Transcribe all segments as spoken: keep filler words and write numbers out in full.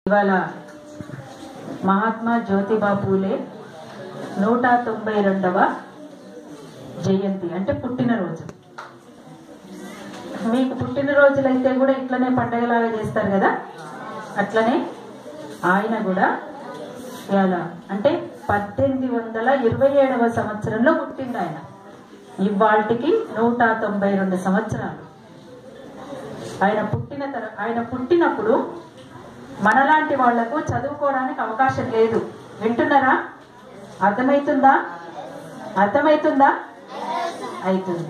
ఇవాళ మహాత్మా జ్యోతిబా పూలే నూట తొంభై రెండవ జయంతి అంటే పుట్టినరోజు. మీకు పుట్టినరోజులైతే కూడా ఇట్లనే పండగలాగా చేస్తారు కదా, అట్లనే ఆయన కూడా ఇవాళ అంటే పద్దెనిమిది వందల ఇరవై ఏడవ సంవత్సరంలో పుట్టిండు ఆయన. ఇవాళకి నూట తొంభై రెండు సంవత్సరాలు. ఆయన పుట్టిన తర ఆయన పుట్టినప్పుడు మనలాంటి వాళ్లకు చదువుకోవడానికి అవకాశం లేదు. వింటున్నారా? అర్థమైతుందా? అర్థమైతుందా? అవుతుంది.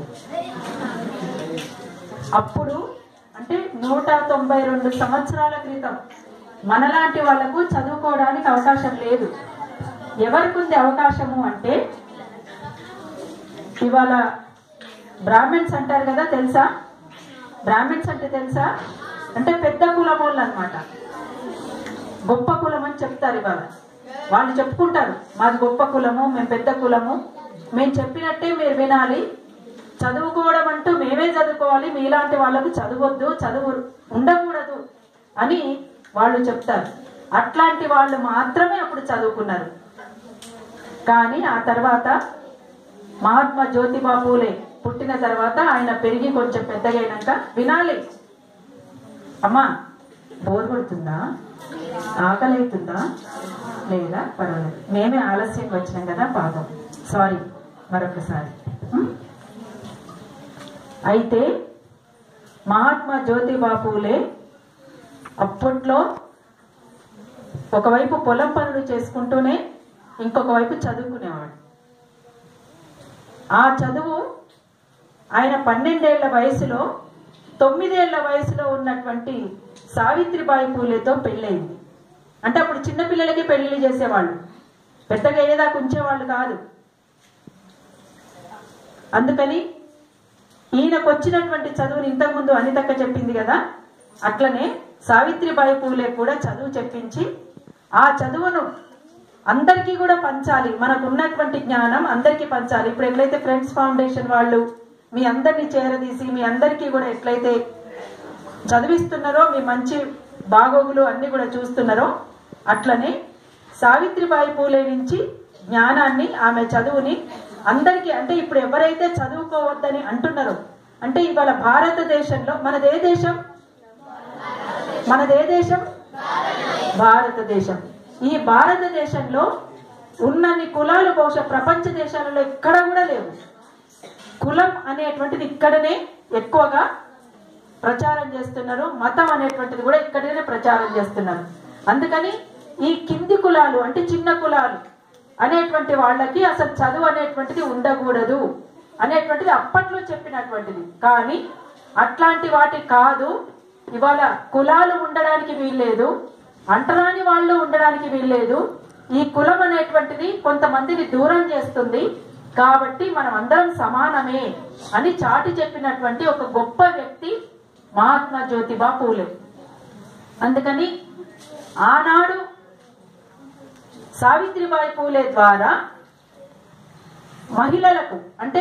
అప్పుడు అంటే నూట తొంభై రెండు సంవత్సరాల క్రితం మనలాంటి వాళ్లకు చదువుకోవడానికి అవకాశం లేదు. ఎవరికి ఉంది అవకాశము అంటే, ఇవాళ బ్రాహ్మణ్స్ అంటారు కదా, తెలుసా? బ్రాహ్మణ్స్ అంటే తెలుసా? అంటే పెద్ద కులం వాళ్ళు అనమాట, గొప్ప కులం అని చెప్తారు. ఇవాళ వాళ్ళు చెప్పుకుంటారు, మాది గొప్ప కులము, మేము పెద్ద కులము, మేము చెప్పినట్టే మీరు వినాలి, చదువుకోవడం అంటూ మేమే చదువుకోవాలి, మీలాంటి వాళ్ళకు చదవద్దు, చదువు ఉండకూడదు అని వాళ్ళు చెప్తారు. అట్లాంటి వాళ్ళు మాత్రమే అప్పుడు చదువుకున్నారు. కానీ ఆ తర్వాత మహాత్మా జ్యోతిబా పూలే పుట్టిన తర్వాత ఆయన పెరిగి కొంచెం పెద్దగైనాక, వినాలి అమ్మా, బోర్ కొడుతుందా, ఆకలి అవుతుందా లేదా, పర్వాలేదు, మేమే ఆలస్యంగా వచ్చినాం కదా పాపం, సారీ మరొకసారి. అయితే మహాత్మా జ్యోతిబా పూలే అప్పట్లో ఒకవైపు పొలం పనులు చేసుకుంటూనే ఇంకొక వైపు చదువుకునేవాడు. ఆ చదువు ఆయన పన్నెండేళ్ల వయసులో తొమ్మిదేళ్ల వయసులో ఉన్నటువంటి సావిత్రిబాయి పూలేతో పెళ్ళయింది. అంటే అప్పుడు చిన్నపిల్లలకి పెళ్లిళ్ళు చేసేవాళ్ళు, పెద్దగా అయ్యేదాకా ఉంచేవాళ్ళు కాదు. అందుకని ఈయనకు వచ్చినటువంటి చదువుని ఇంతకుముందు అనితక్క చెప్పింది కదా, అట్లనే సావిత్రిబాయి పూలే కూడా చదువు చెప్పించి ఆ చదువును అందరికీ కూడా పంచాలి, మనకు ఉన్నటువంటి జ్ఞానం అందరికీ పంచాలి. ఇప్పుడు ఎట్లయితే ఫ్రెండ్స్ ఫౌండేషన్ వాళ్ళు మీ అందరినీ చేరదీసి మీ అందరికీ కూడా ఎట్లయితే చదివిస్తున్నారో, మీ మంచి బాగోగులు అన్ని కూడా చూస్తున్నారో, అట్లనే సావిత్రిబాయి పూలే నుంచి జ్ఞానాన్ని, ఆమె చదువుని అందరికీ, అంటే ఇప్పుడు ఎవరైతే చదువుకోవద్దని అంటున్నారో, అంటే ఇవాళ భారతదేశంలో, మనదే దేశం మనదే దేశం భారతదేశం. ఈ భారతదేశంలో ఉన్నన్ని కులాలు బహుశా ప్రపంచ దేశాలలో ఎక్కడ కూడా లేవు. కులం అనేటువంటిది ఇక్కడనే ఎక్కువగా ప్రచారం చేస్తున్నారు, మతం అనేటువంటిది కూడా ఇక్కడనే ప్రచారం చేస్తున్నారు. అందుకని ఈ కింది కులాలు అంటే చిన్న కులాలు అనేటువంటి వాళ్ళకి అసలు చదువు అనేటువంటిది ఉండకూడదు అనేటువంటిది అప్పట్లో చెప్పినటువంటిది. కానీ అట్లాంటి వాటి కాదు, ఇవాళ కులాలు ఉండడానికి వీల్లేదు, అంటరాని వాళ్ళు ఉండడానికి వీల్లేదు, ఈ కులం అనేటువంటిది కొంతమందిని దూరం చేస్తుంది, కాబట్టి మనం అందరం సమానమే అని చాటి చెప్పినటువంటి ఒక గొప్ప వ్యక్తి మహాత్మా జ్యోతిబా పూలే. అందుకని ఆనాడు సావిత్రిబాయి పూలే ద్వారా మహిళలకు, అంటే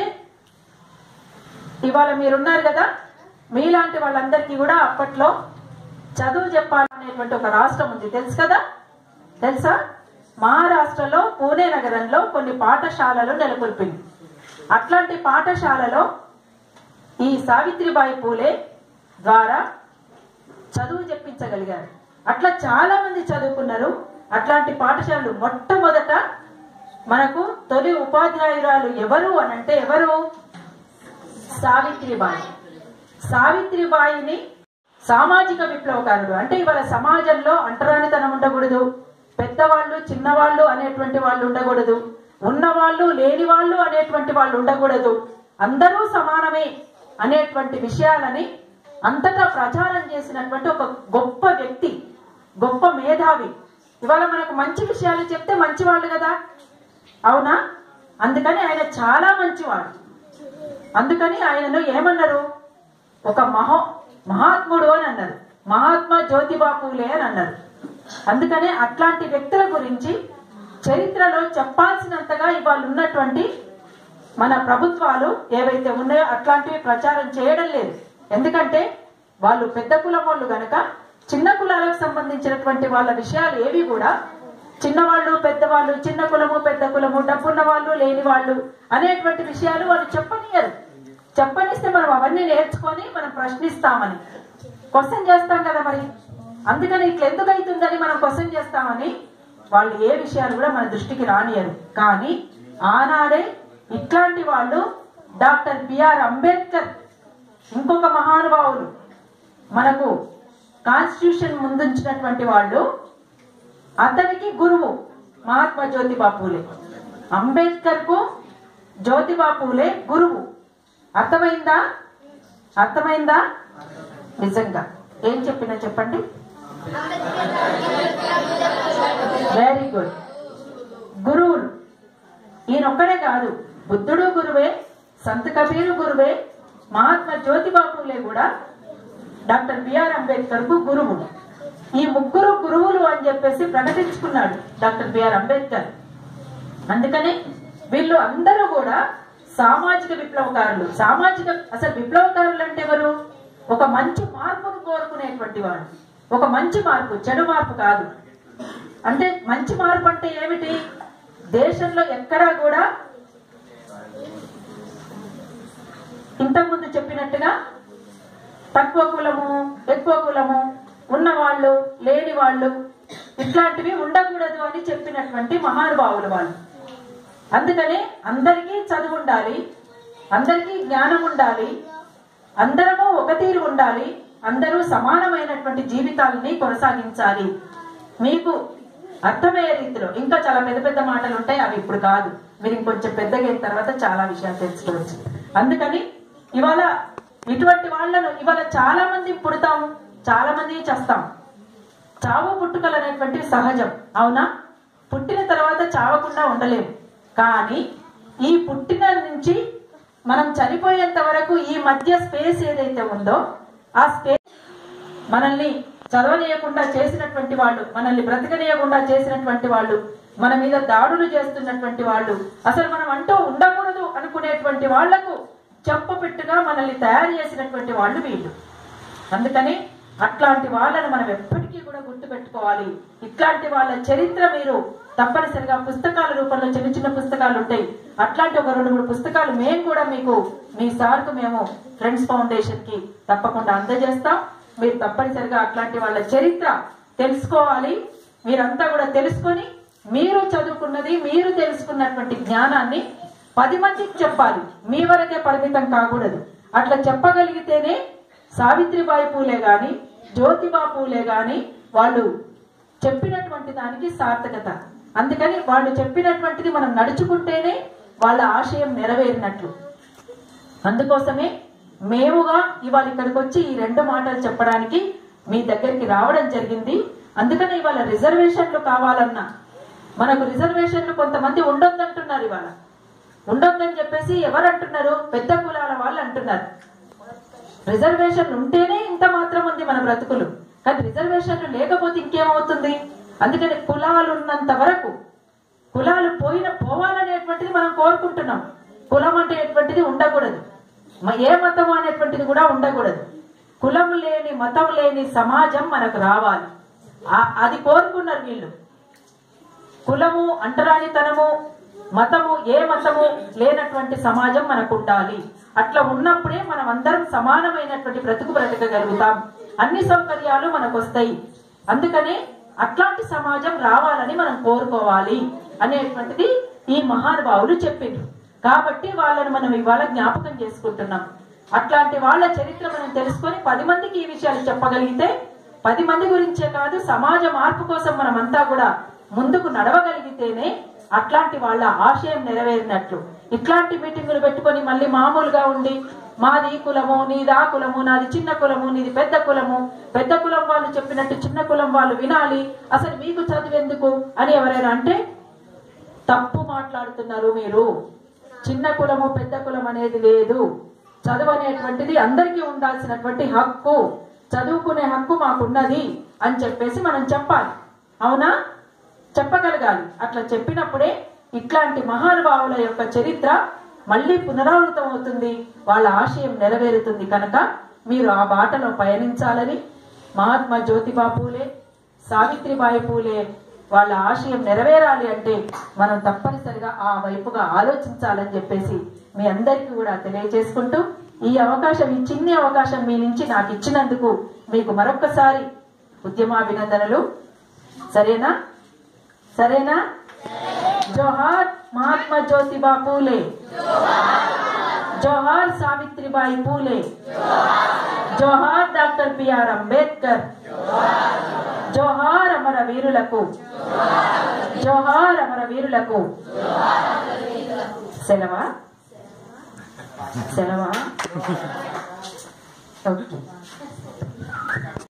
ఇవాళ మీరున్నారు కదా, మీలాంటి వాళ్ళందరికీ కూడా అప్పట్లో చదువు చెప్పాలనేటువంటి ఒక రాష్ట్రం ఉంది, తెలుసు కదా, తెలుసా? మహారాష్ట్రలో పూణే నగరంలో కొన్ని పాఠశాలలు నెలకొల్పింది. అట్లాంటి పాఠశాలలో ఈ సావిత్రిబాయి పూలే ద్వారా చదువు చెప్పించగలిగారు. అట్లా చాలా మంది చదువుకున్నారు. అట్లాంటి పాఠశాలలు మొట్టమొదట మనకు తొలి ఉపాధ్యాయురాలు ఎవరు అనంటే ఎవరు? సావిత్రిబాయి. సావిత్రిబాయిని సామాజిక విప్లవకారుడు, అంటే ఇవాళ సమాజంలో అంటరానితనం ఉండకూడదు, పెద్దవాళ్ళు చిన్నవాళ్ళు అనేటువంటి వాళ్ళు ఉండకూడదు, ఉన్నవాళ్ళు లేని వాళ్ళు అనేటువంటి వాళ్ళు ఉండకూడదు, అందరూ సమానమే అనేటువంటి విషయాలని అంతటా ప్రచారం చేసినటువంటి ఒక గొప్ప వ్యక్తి, గొప్ప మేధావి. ఇవాళ మనకు మంచి విషయాలు చెప్తే మంచివాళ్ళు కదా, అవునా? అందుకని ఆయన చాలా మంచివాడు. అందుకని ఆయనను ఏమన్నారు? ఒక మహో మహాత్ముడు అని అన్నారు, మహాత్మా జ్యోతిబా పూలే అని అన్నారు. అందుకనే అట్లాంటి వ్యక్తుల గురించి చరిత్రలో చెప్పాల్సినంతగా ఇవాళ ఉన్నటువంటి మన ప్రభుత్వాలు ఏవైతే ఉన్నాయో అట్లాంటివి ప్రచారం చేయడం లేదు. ఎందుకంటే వాళ్ళు పెద్ద కులం వాళ్ళు గనక చిన్న కులాలకు సంబంధించినటువంటి వాళ్ళ విషయాలు ఏవి కూడా చిన్నవాళ్ళు పెద్దవాళ్ళు, చిన్న కులము పెద్ద కులము, డబ్బున్న వాళ్ళు లేని వాళ్ళు అనేటువంటి విషయాలు వాళ్ళు చెప్పనియరు. చెప్పనిస్తే మనం అవన్నీ నేర్చుకొని మనం ప్రశ్నిస్తామని క్వశ్చన్ చేస్తాం కదా మరి. అందుకని ఇట్లా ఎందుకు అవుతుందని మనం క్వశ్చన్ చేస్తామని వాళ్ళు ఏ విషయాలు కూడా మన దృష్టికి రానియరు. కానీ ఆనాడే ఇట్లాంటి వాళ్ళు డాక్టర్ బిఆర్ అంబేద్కర్, ఇంకొక మహానుభావులు, మనకు కాన్స్టిట్యూషన్ ముందుంచినటువంటి వాళ్ళు, అతనికి గురువు మహాత్మా జ్యోతిబా పూలే. అంబేద్కర్ కు జ్యోతిబా పూలే గురువు. అర్థమైందా? అర్థమైందా? నిజంగా ఏం చెప్పినా చెప్పండి. Very good. గురువులు ఈయనొక్కడే కాదు, బుద్ధుడు గురువే, సంత్ కబీరు గురువే, మహాత్మా జ్యోతిబా పూలే కూడా డాక్టర్ బిఆర్ అంబేద్కర్ కు గురువు. ఈ ముగ్గురు గురువులు అని చెప్పేసి ప్రకటించుకున్నాడు డాక్టర్ బిఆర్ అంబేద్కర్. అందుకని వీళ్ళు అందరూ కూడా సామాజిక విప్లవకారులు. సామాజిక అసలు విప్లవకారులు అంటే ఎవరు? ఒక మంచి మార్పును కోరుకునేటువంటి వాడు. ఒక మంచి మార్పు, చెడు మార్పు కాదు. అంటే మంచి మార్పు అంటే ఏమిటి? దేశంలో ఎక్కడా కూడా ఇంతకుముందు చెప్పినట్టుగా తక్కువ కులము, ఎక్కువ కులము, ఉన్నవాళ్ళు లేని వాళ్ళు ఇట్లాంటివి ఉండకూడదు అని చెప్పినటువంటి మహానుభావులు వాళ్ళు. అందుకనే అందరికీ చదువు ఉండాలి, అందరికీ జ్ఞానం ఉండాలి, అందరము ఒక తీరు ఉండాలి, అందరూ సమానమైనటువంటి జీవితాలని కొనసాగించాలి. మీకు అర్థమయ్యే రీతిలో ఇంకా చాలా పెద్ద పెద్ద మాటలు ఉంటాయి, అవి ఇప్పుడు కాదు. మీరు ఇంకొంచెం పెద్దగా అయిన తర్వాత చాలా విషయాలు తెలుసుకోవచ్చు. అందుకని ఇవాళ ఇటువంటి వాళ్లను ఇవాళ చాలా మంది పుడతాము, చాలా మంది చస్తాం. చావు పుట్టుకలు అనేటువంటివి సహజం, అవునా? పుట్టిన తర్వాత చావకుండా ఉండలేము. కానీ ఈ పుట్టిన నుంచి మనం చనిపోయేంత వరకు ఈ మధ్య స్పేస్ ఏదైతే ఉందో ఆ స్పేస్ మనల్ని చదవనీయకుండా చేసినటువంటి వాళ్ళు, మనల్ని బ్రతకనీయకుండా చేసినటువంటి వాళ్ళు, మన మీద దాడులు చేస్తున్నటువంటి వాళ్ళు, అసలు మనం అంటూ ఉండకూడదు అనుకునేటువంటి వాళ్లకు చెంపపెట్టుగా మనల్ని తయారు చేసినటువంటి వాళ్ళు వీళ్ళు. అందుకని అట్లాంటి వాళ్ళను మనం ఎప్పటికీ కూడా గుర్తు పెట్టుకోవాలి. ఇట్లాంటి వాళ్ళ చరిత్ర మీరు తప్పనిసరిగా పుస్తకాల రూపంలో చిన్న చిన్న పుస్తకాలు ఉంటాయి, అట్లాంటి ఒక రెండు మూడు పుస్తకాలు మేము కూడా మీకు మీ సార్కు మేము ఫ్రెండ్స్ ఫౌండేషన్ కి తప్పకుండా అందజేస్తాం. మీరు తప్పనిసరిగా అట్లాంటి వాళ్ళ చరిత్ర తెలుసుకోవాలి. మీరంతా కూడా తెలుసుకొని మీరు చదువుకున్నది, మీరు తెలుసుకున్నటువంటి జ్ఞానాన్ని పది మందికి చెప్పాలి. మీ వరకే పరిమితం కాకూడదు. అట్లా చెప్పగలిగితేనే సావిత్రిబాయి పూలే గాని, జ్యోతిబా పూలే గాని వాళ్ళు చెప్పినటువంటి దానికి సార్థకత. అందుకని వాళ్ళు చెప్పినటువంటిది మనం నడుచుకుంటేనే వాళ్ళ ఆశయం నెరవేరినట్లు. అందుకోసమే మేముగా ఇవాళ ఇక్కడికి వచ్చి ఈ రెండు మాటలు చెప్పడానికి మీ దగ్గరికి రావడం జరిగింది. అందుకని ఇవాళ రిజర్వేషన్లు కావాలన్నా మనకు రిజర్వేషన్లు కొంతమంది ఉండొద్దంటున్నారు. ఇవాళ ఉండొద్దని చెప్పేసి ఎవరు అంటున్నారు? పెద్ద కులాల వాళ్ళు అంటున్నారు. రిజర్వేషన్లు ఉంటేనే ఇంత మాత్రం ఉంది మన బ్రతుకులు, కానీ రిజర్వేషన్లు లేకపోతే ఇంకేమవుతుంది? అందుకని కులాలు ఉన్నంత వరకు, కులాలు పోయిన పోవాలనేటువంటిది మనం కోరుకుంటున్నాం. కులం అంటే ఎటువంటిది ఉండకూడదు, ఏ మతం అనేటువంటిది కూడా ఉండకూడదు. కులం లేని మతం లేని సమాజం మనకు రావాలి, అది కోరుకున్నారు వీళ్ళు. కులము, అంటరానితనము, మతము, ఏ మతము లేనటువంటి సమాజం మనకు ఉండాలి. అట్లా ఉన్నప్పుడే మనం అందరం సమానమైనటువంటి బ్రతుకు బ్రతకగలుగుతాం, అన్ని సౌకర్యాలు మనకు వస్తాయి. అందుకనే అట్లాంటి సమాజం రావాలని మనం కోరుకోవాలి అనేటువంటిది ఈ మహానుభావులు చెప్పిండ్రు. కాబట్టి వాళ్ళని మనం ఇవాళ జ్ఞాపకం చేసుకుంటున్నాం. అట్లాంటి వాళ్ళ చరిత్ర మనం తెలుసుకొని పది మందికి ఈ విషయాలు చెప్పగలిగితే, పది మంది గురించే కాదు సమాజ మార్పు కోసం మనం అంతా కూడా ముందుకు నడవగలిగితేనే అట్లాంటి వాళ్ళ ఆశయం నెరవేరినట్లు. ఇట్లాంటి మీటింగులు పెట్టుకొని మళ్ళీ మామూలుగా ఉండి మాది కులము, నీది ఆ కులము, నాది చిన్న కులము, నీది పెద్ద కులము, పెద్ద కులం వాళ్ళు చెప్పినట్టు చిన్న కులం వాళ్ళు వినాలి, అసలు మీకు చదువు ఎందుకు అని ఎవరైనా అంటే తప్పు మాట్లాడుతున్నారు మీరు. చిన్న కులము పెద్ద కులం అనేది లేదు. చదువు అనేటువంటిది అందరికీ ఉండాల్సినటువంటి హక్కు, చదువుకునే హక్కు మాకున్నది అని చెప్పేసి మనం చెప్పాలి, అవునా? చెప్పగలగాలి. అట్లా చెప్పినప్పుడే ఇట్లాంటి మహానుభావుల యొక్క చరిత్ర మళ్ళీ పునరావృతం అవుతుంది, వాళ్ళ ఆశయం నెరవేరుతుంది. కనుక మీరు ఆ బాటలో పయనించాలని, మహాత్మా జ్యోతిబా పూలే, సావిత్రిబాయి పూలే వాళ్ళ ఆశయం నెరవేరాలి అంటే మనం తప్పనిసరిగా ఆ వైపుగా ఆలోచించాలని చెప్పేసి మీ అందరికీ కూడా తెలియజేసుకుంటూ, ఈ అవకాశం, ఈ చిన్ని అవకాశం మీ నుంచి నాకు ఇచ్చినందుకు మీకు మరొక్కసారి ఉద్యమాభినందనలు. సరేనా సరేనా జోహార్ మహాత్మా జ్యోతిబా పూలే, జోహార్ సావిత్రిబాయి పూలే, జోహార్ డాక్టర్ బిఆర్ అంబేద్కర్, జోహార్ అమర వీరులకు, జోహార్ అమర వీరులకు. సెలవా సెలవా ఓకే.